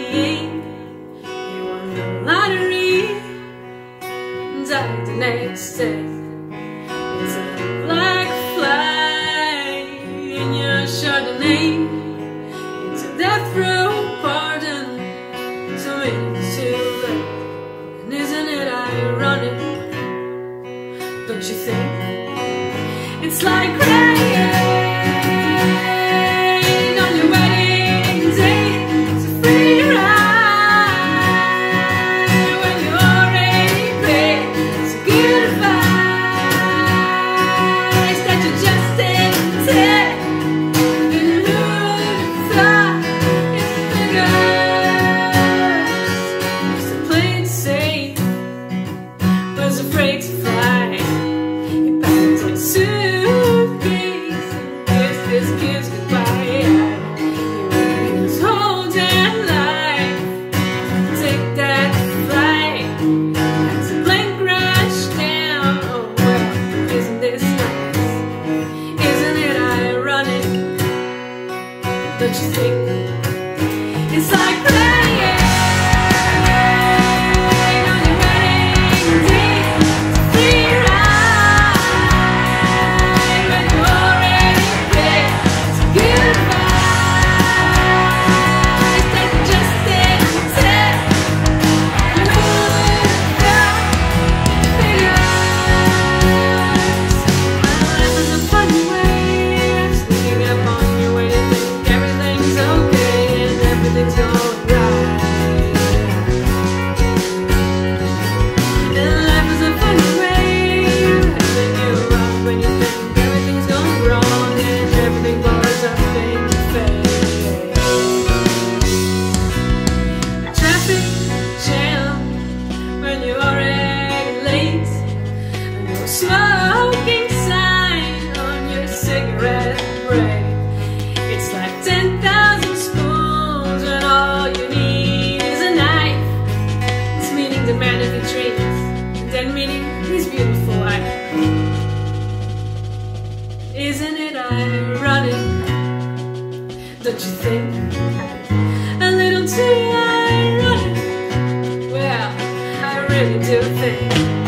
He won the lottery and died the next day. It's a black flag in your Chardonnay. It's a death row pardon, so it's too late. And isn't it ironic, don't you think? It's like rain on your wedding day. It's a free ride when you already paid. It's a good advice that you just didn't take. And who thought it's figures? Used to play it safe, was afraid to fly. He packed his suitcase and kissed his kids goodbye. He waited his whole damn life to take that flight. As the plane crashed down, oh well, isn't this nice? Isn't it ironic, don't you think? It's like rain on your wedding day. It's a free ride when you already paid. It's a good advice that you just didn't take. And who thought figures? Well, life is a funny way of sneaking up on you when you think everything's okay and everything's going right. And life is a funny way of having you up when you think everything's going wrong and everything blows up in your face. A traffic jam when you're already late. No smoking sign on your cigarette break. It's like 10,000 spoons when all you need is a knife. It's meeting the man of your dreams, and then meeting his beautiful wife. Isn't it ironic, don't you think? A little too ironic. Well, I really do think